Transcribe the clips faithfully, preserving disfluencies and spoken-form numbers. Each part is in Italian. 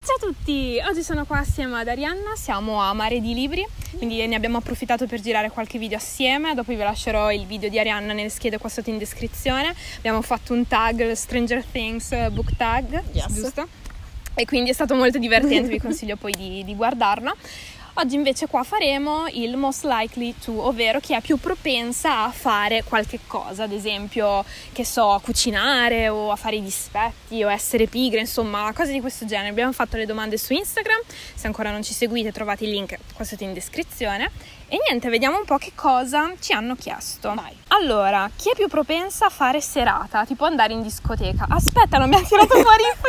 Ciao a tutti, oggi sono qua assieme ad Arianna, siamo a Mare di Libri, quindi ne abbiamo approfittato per girare qualche video assieme, dopo vi lascerò il video di Arianna nelle schede qua sotto in descrizione. Abbiamo fatto un tag, Stranger Things book tag, yes. giusto? E quindi è stato molto divertente, vi consiglio poi di, di guardarla. Oggi invece qua faremo il most likely to, ovvero chi è più propensa a fare qualche cosa, ad esempio, che so, a cucinare o a fare i dispetti o essere pigre, insomma, cose di questo genere. Abbiamo fatto le domande su Instagram, se ancora non ci seguite trovate il link qua sotto in descrizione. E niente, vediamo un po' che cosa ci hanno chiesto. Vai. Allora, chi è più propensa a fare serata, tipo andare in discoteca? Aspetta, non mi ha tirato fuori i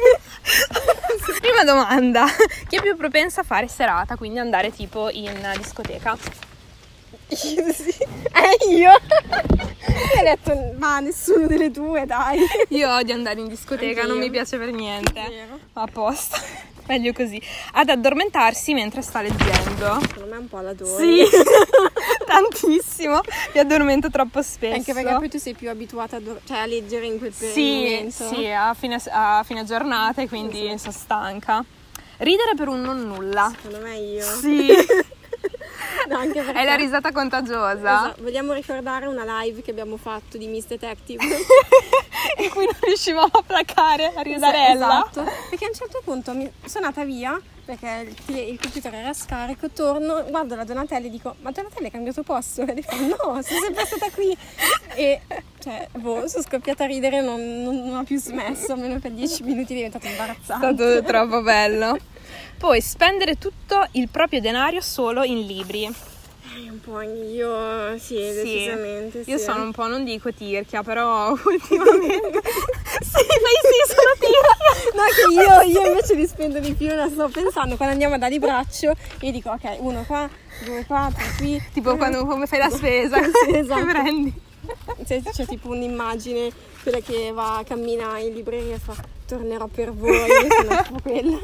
fogli. Prima domanda, chi è più propensa a fare serata, quindi andare tipo in discoteca? Io sì. Eh, io? Hai detto, ma nessuno delle due, dai. Io odio andare in discoteca, Anch'io. non mi piace per niente. Vero. Apposta. Meglio così. Ad addormentarsi mentre sta leggendo. Secondo me è un po' la dose. Sì, tantissimo. Mi addormento troppo spesso. Anche perché poi tu sei più abituata a, do- cioè, a leggere in quel Sì, momento. sì, a fine, a fine giornata e quindi Sì. sono stanca. Ridere per un non nulla. Secondo me io. Sì. No, anche perché... È la risata contagiosa. Esatto. Vogliamo ricordare una live che abbiamo fatto di Miss Detective? In cui non riuscivamo a placare la ridarella. Esatto. Perché a un certo punto mi sono andata via perché il, il computer era scarico, torno, guardo la Donatella e dico: ma Donatella hai cambiato posto? E dico: no, sono sempre stata qui. E cioè, boh, sono scoppiata a ridere, non, non, non ho più smesso, almeno per dieci minuti è diventato È imbarazzante. stato troppo bello. Poi spendere tutto il proprio denaro solo in libri. Eh, un po' io, sì, decisamente. Sì. Io sono un po', non dico tirchia, però ultimamente sì, lei sì, sono tirchia. No, che io, io invece di spendere di più la sto pensando quando andiamo a dare il braccio. Io dico: ok, uno qua, due qua, tre qui. Tipo quando come fai la spesa. Sì, esatto. Che prendi? C'è, c'è tipo un'immagine, quella che va a camminare in libreria e fa: tornerò per voi. Io sono tipo quella.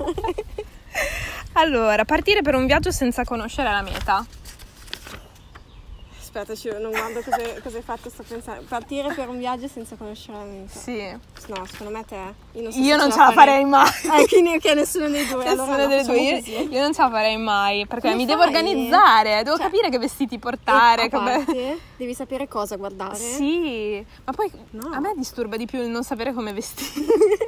Allora, partire per un viaggio senza conoscere la meta. Aspetta, non guardo cosa, cosa hai fatto, sto pensando. Partire per un viaggio senza conoscere la meta. Sì. No, secondo me te. Io non, so Io se non ce ce la farei mai. Eh, quindi che nessuno dei due. Nessuno allora delle facciamo due. Io, così. io non ce la farei mai perché Come mi devo fai? organizzare, devo Cioè, capire che vestiti portare. E a come- parte, devi sapere cosa guardare. Sì, ma poi No. a me disturba di più il non sapere come vestire.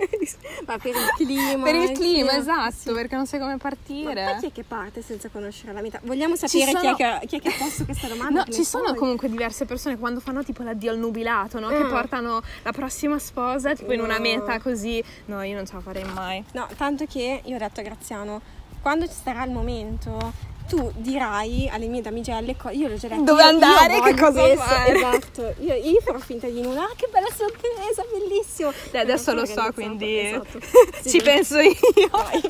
Ma per il clima. Per il eh, clima, sì. esatto, Sì. perché non sai come Ma partire. poi chi è che parte senza conoscere la meta? Vogliamo sapere Ci chi, sono- è che, chi è che ha posto questa domanda? No, Che ci ne sono so. comunque diverse persone quando fanno tipo l'addio al nubilato, no? Che Mm. portano la prossima sposa tipo in una No. meta così. No, io non ce la farei mai. No, tanto che io ho detto a Graziano: quando ci sarà il momento, tu dirai alle mie damigelle, co- io l'ho già detto, Dove io- andare, io che voglio cosa questo, fare. esatto, io, io farò finta di nulla. Ah, che bella sorpresa, bellissimo. Beh, adesso lo so, Organizzato, quindi esatto. ci Sì. penso io. Vai.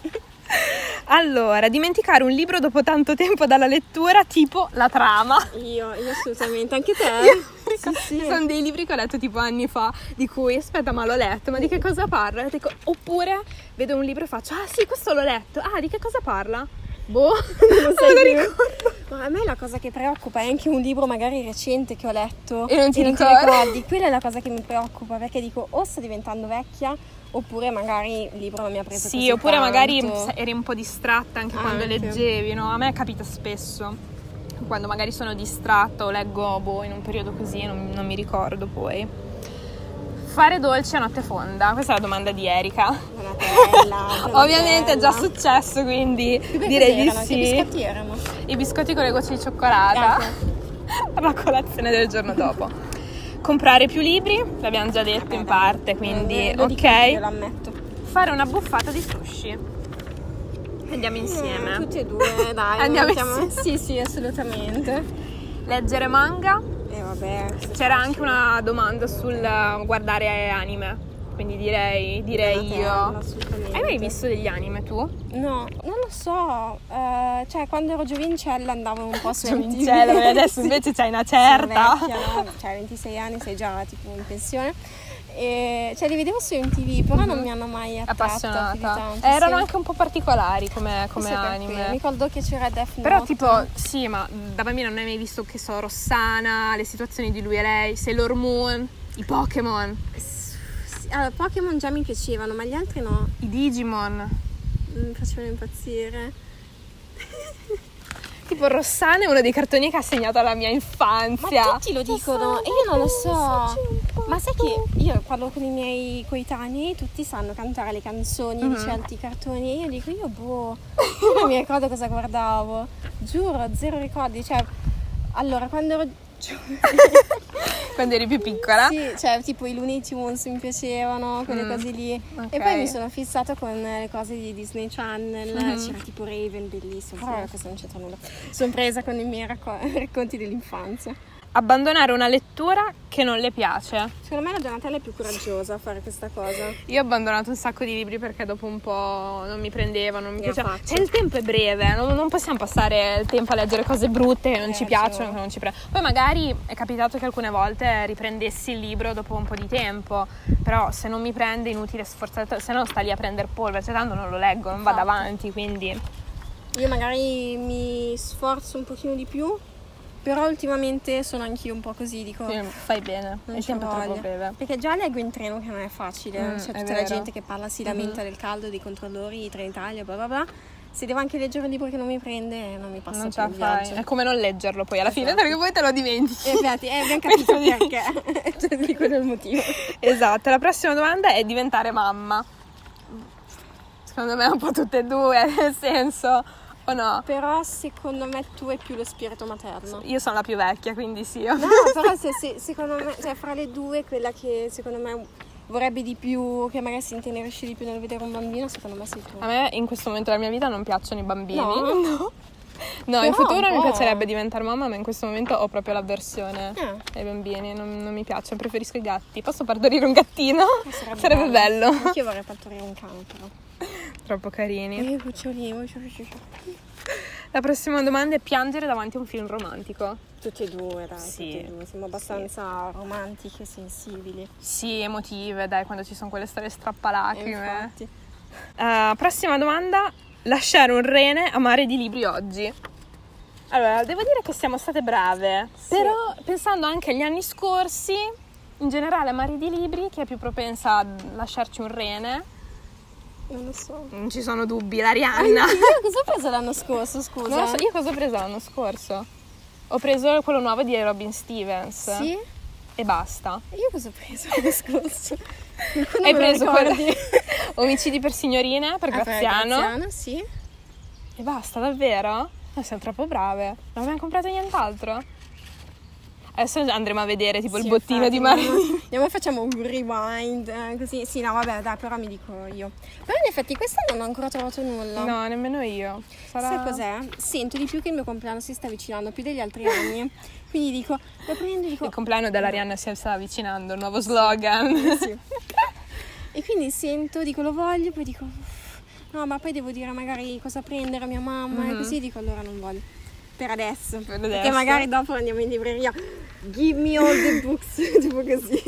Allora, dimenticare un libro dopo tanto tempo dalla lettura, tipo la trama. Io, io assolutamente, anche te? Io- Sì, sì. Ci sono dei libri che ho letto tipo anni fa, di cui aspetta, ma l'ho letto, ma di che cosa parla? E dico- oppure vedo un libro e faccio: ah sì, questo l'ho letto. Ah, di che cosa parla? Boh, non lo me lo più. ricordo. Ma a me la cosa che preoccupa è anche un libro magari recente che ho letto E non ti ricordi. ricordi. Quella è la cosa che mi preoccupa, perché dico: o sto diventando vecchia, oppure magari il libro non mi ha preso così Sì, oppure tanto. magari eri un po' distratta anche quando Anche. leggevi, no? A me capita spesso. Quando magari sono distratta o leggo boh, in un periodo così, non, non mi ricordo poi. Fare dolce a notte fonda? Questa è la domanda di Erika. Donatella, Ovviamente è già Donatella. successo, quindi Che beh, direi di cos'erano? Che sì. biscotti erano? I biscotti con le gocce di cioccolata Ah, per la colazione del giorno dopo. Comprare più libri, l'abbiamo già detto in parte, quindi Eh, lo dico io, ok. l'ammetto. Fare una buffata di sushi. Andiamo insieme. Eh, tutti e due, dai. Andiamo mettiamo- insieme. Sì, sì, assolutamente. Leggere manga. E vabbè. questo è C'era facile. anche una domanda sul guardare anime, quindi direi, direi Donatella, io. assolutamente. Hai mai visto degli anime tu? No, non lo so. eh, cioè, quando ero giovincella andavo un po' su M T V. Giovincella, perché adesso invece c'hai una certa. Sono vecchia, no? Cioè, ventisei anni, sei già tipo in pensione. E, cioè, li vedevo su M T V, però non mi hanno mai attratto più di Appassionata. tanto, Erano sì. anche un po' particolari come, come Forse per anime. quello. Mi ricordo che c'era Death Note. Però tipo, sì, ma da bambina non hai mai visto, che so, Rossana, le situazioni di lui e lei, Sailor Moon, i Pokémon, Sì, allora, Pokémon già mi piacevano, ma gli altri no. i Digimon. mi facevano impazzire. Tipo Rossana è uno dei cartoni che ha segnato la mia infanzia. Ma tutti lo dicono e io non lo so. Ma sai che io parlo con i miei coetanei, tutti sanno cantare le canzoni Mhm. di certi cartoni e io dico io boh, io non mi ricordo cosa guardavo. Giuro, zero ricordi. Cioè, allora quando ero Quando eri più piccola? sì, cioè tipo i Looney Tunes mi piacevano, quelle Mm. cose lì. Ok. E poi mi sono fissata con le cose di Disney Channel, Mhm. c'era tipo Raven, bellissimo, Sì. però questo non c'entra nulla. Sono presa con i miei racco- racconti dell'infanzia. Abbandonare una lettura che non le piace. Secondo me la Donatella è più coraggiosa a fare questa cosa. Io ho abbandonato un sacco di libri perché dopo un po' non mi prendevano, non mi Mi piaceva. affaccio. Cioè il tempo è breve, non, non possiamo passare il tempo a leggere cose brutte che non Eh, ci piacciono, sì. che non ci prendono. Poi magari è capitato che alcune volte riprendessi il libro dopo un po' di tempo, però se non mi prende è inutile sforzare, se no sta lì a prendere polvere, cioè tanto non lo leggo, non vado Infatti. avanti, quindi... Io magari mi sforzo un pochino di più, però ultimamente sono anch'io un po' così, dico... Sì, fai bene, non il ci tempo è troppo voglia. breve. Perché già leggo in treno che non è facile, Mm, c'è è tutta la vero. gente che parla, si lamenta del caldo, dei controllori, di Trenitalia, bla bla bla. Se devo anche leggere un libro che non mi prende, non mi passa Non più ce la il fai, viaggio. è come non leggerlo poi alla fine Esatto. perché poi te lo dimentichi. E infatti, eh, abbiamo capito Quindi- perché. Cioè, di quello è il motivo. Esatto, la prossima domanda è diventare mamma. Secondo me un po' tutte e due, nel senso, o no? Però secondo me tu hai più lo spirito materno. Io sono la più vecchia, quindi sì. io- No, però se, se- secondo me, cioè fra le due, quella che secondo me vorrebbe di più, che magari si intenerisce di più nel vedere un bambino, secondo me sei tu. A me in questo momento della mia vita non piacciono i bambini. No? No, No, in Però futuro un mi po'. piacerebbe diventare mamma, ma in questo momento ho proprio l'avversione Eh. ai bambini, non, non mi piacciono, preferisco i gatti. Posso partorire un gattino? Sarebbe, Sarebbe bello. Anch'io vorrei partorire un cane, però. Troppo carini. Eh, cucciolini, cucciolini. La prossima domanda è piangere davanti a un film romantico. Tutti e due, dai, Sì. tutti e due. Siamo abbastanza romantiche e sensibili. Sì, emotive, dai, quando ci sono quelle storie E strappalacrime. infatti. Uh, prossima domanda, lasciare un rene a mare di libri oggi. Allora, devo dire che siamo state brave, Sì. però pensando anche agli anni scorsi, in generale a mare di libri, chi è più propensa a lasciarci un rene? Non lo so. Non ci sono dubbi, l'Arianna. Io cosa ho preso l'anno scorso, scusa? Non lo so, io cosa ho preso l'anno scorso? Ho preso quello nuovo di Robin Stevens. Sì? E basta. Io cosa ho preso l'anno scorso? Qualcuno Hai me lo preso quello ricordi? Omicidi per signorine, per Ah, per Graziano. Graziano, sì. E basta, davvero? Noi siamo troppo brave. Non abbiamo comprato nient'altro? Adesso andremo a vedere tipo Sì, il bottino infatti, di mare. andiamo- Andiamo e facciamo un rewind, eh, così. Sì, no, vabbè, dai, però mi dico io. Però in effetti quest'anno non ho ancora trovato nulla. No, nemmeno io. Sarà... Sai cos'è? Sento di più che il mio compleanno si sta avvicinando più degli altri anni. Quindi dico, lo prendo e dico... Il compleanno dell'Arianna si sta avvicinando, il nuovo slogan. Sì. E quindi sento, dico lo voglio, poi dico uff, no, ma poi devo dire magari cosa prendere a mia mamma e Mhm. così dico allora non voglio. Per adesso. Per Perché adesso. magari dopo andiamo in libreria. Give me all the books, tipo così.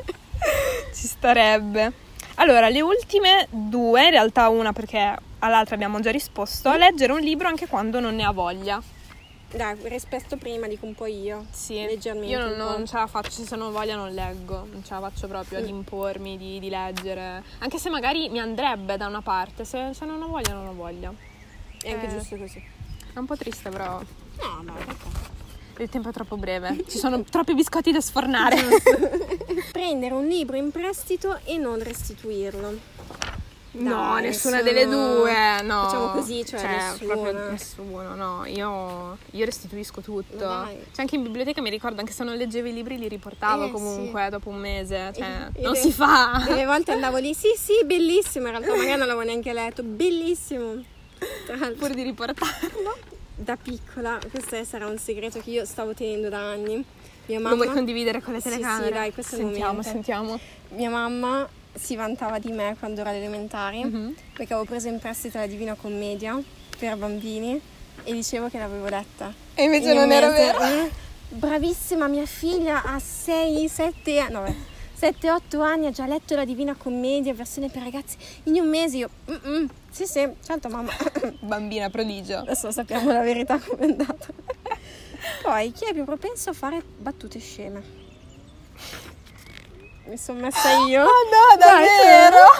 Ci starebbe. Allora, le ultime due, in realtà una perché all'altra abbiamo già risposto, leggere un libro anche quando non ne ha voglia. Dai, rispetto prima dico un po' io. Sì, Leggermente. io non, un po'. non ce la faccio, se non ho voglia non leggo, non ce la faccio proprio ad Mm. impormi di, di leggere, anche se magari mi andrebbe da una parte, se, se non ho voglia non ho voglia. È anche Eh. giusto così. È un po' triste però No, ma perché? il tempo è troppo breve, ci sono troppi biscotti da sfornare. Prendere un libro in prestito e non restituirlo. No, Dai, nessuna nessuno- delle due, no. Facciamo così, cioè, nessuno. proprio nessuno, no, io, io restituisco tutto. Ma dai. Cioè anche in biblioteca mi ricordo, anche se non leggevo i libri li riportavo Eh, comunque dopo un mese, cioè E- non e- si fa. Delle volte andavo lì, sì sì, bellissimo, in realtà magari non l'avevo neanche letto, bellissimo. Tra l'altro, Pur di riportarlo. da piccola, questo sarà un segreto che io stavo tenendo da anni. Mia Lo mamma, vuoi condividere con le Sì, telecamere? sì, dai, questo è il sentiamo, momento. sentiamo. mia mamma si vantava di me quando ero alle elementari, Mhm. perché avevo preso in prestito la Divina Commedia per bambini e dicevo che l'avevo letta. E invece In un non era mese. vero. Mm. Bravissima, mia figlia ha sei sette anni, no, beh, sette otto anni, ha già letto la Divina Commedia, versione per ragazzi, in un mese io, "Mm-mm, sì sì, certo mamma." Bambina prodigio. Adesso sappiamo la verità com'è andata. Poi, chi è più propenso a fare battute sceme? Mi sono messa io. Oh no, Dai, davvero? Sì,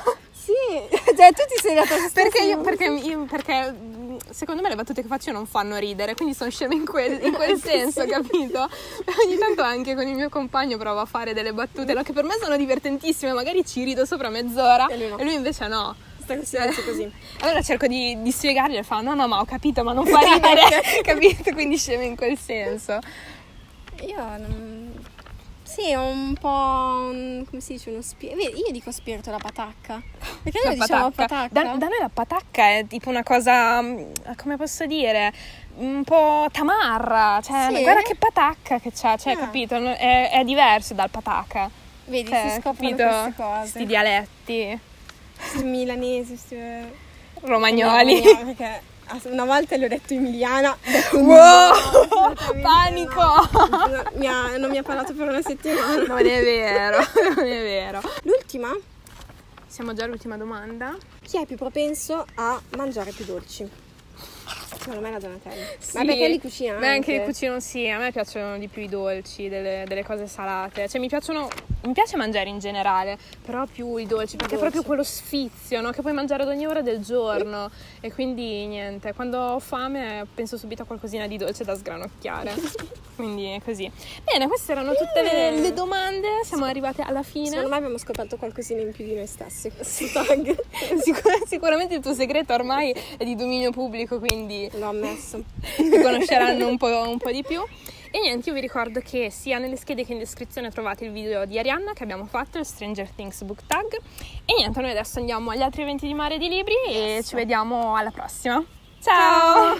sì, cioè tu ti sei data perché io, perché, io, perché secondo me le battute che faccio non fanno ridere, quindi sono scema in quel, in quel senso, capito? Ogni tanto anche con il mio compagno provo a fare delle battute, no, che per me sono divertentissime, magari ci rido sopra mezz'ora e lui, no. e lui invece no. Così. Allora cerco di, di spiegargli e fa no no ma ho capito ma non fa ridere, capito? Quindi scema in quel senso. Io non... sì, ho un po' un... come si dice, uno spirito, io dico spirito da patacca, perché noi diciamo patacca. Da, da noi la patacca è tipo una cosa, come posso dire, un po' tamarra, cioè sì? Guarda che patacca che c'ha, cioè ah. capito, è, è diverso dal patacca. Vedi, cioè, si scoprono capito? Queste cose, questi dialetti milanesi, sti... romagnoli, no, perché una volta le ho detto emiliana, wow, panico, mi ha, non mi ha parlato per una settimana. Non è vero, non è vero. L'ultima? Siamo già all'ultima domanda. Chi è più propenso a mangiare più dolci? Secondo me la Donatella. Sì. Ma perché li cucina anche? Beh, anche li cucino, sì. A me piacciono di più i dolci, delle, delle cose salate. Cioè mi piacciono, mi piace mangiare in generale, però più i dolci, perché è proprio quello sfizio, no? Che puoi mangiare ad ogni ora del giorno. Sì. E quindi niente, quando ho fame penso subito a qualcosina di dolce da sgranocchiare. Quindi è così. Bene, queste erano tutte le, le domande. Siamo sì. arrivate alla fine. Secondo me abbiamo scoperto qualcosina in più di noi stessi. Sì. Tag. Sicur- sicuramente il tuo segreto ormai è di dominio pubblico, quindi l'ho ammesso. Ti conosceranno un po', un po' di più. E niente, io vi ricordo che sia nelle schede che in descrizione trovate il video di Arianna che abbiamo fatto, il Stranger Things Book Tag. E niente, noi adesso andiamo agli altri eventi di Mare di Libri e yes. ci vediamo alla prossima. Ciao! Ciao.